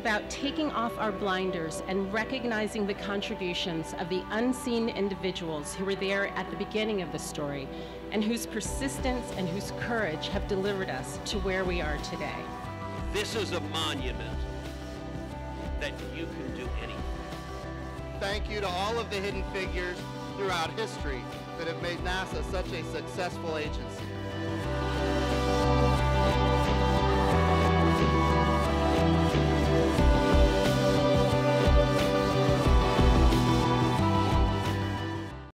about taking off our blinders and recognizing the contributions of the unseen individuals who were there at the beginning of the story and whose persistence and whose courage have delivered us to where we are today. This is a monument that you can do anything. Thank you to all of the hidden figures throughout history that have made NASA such a successful agency.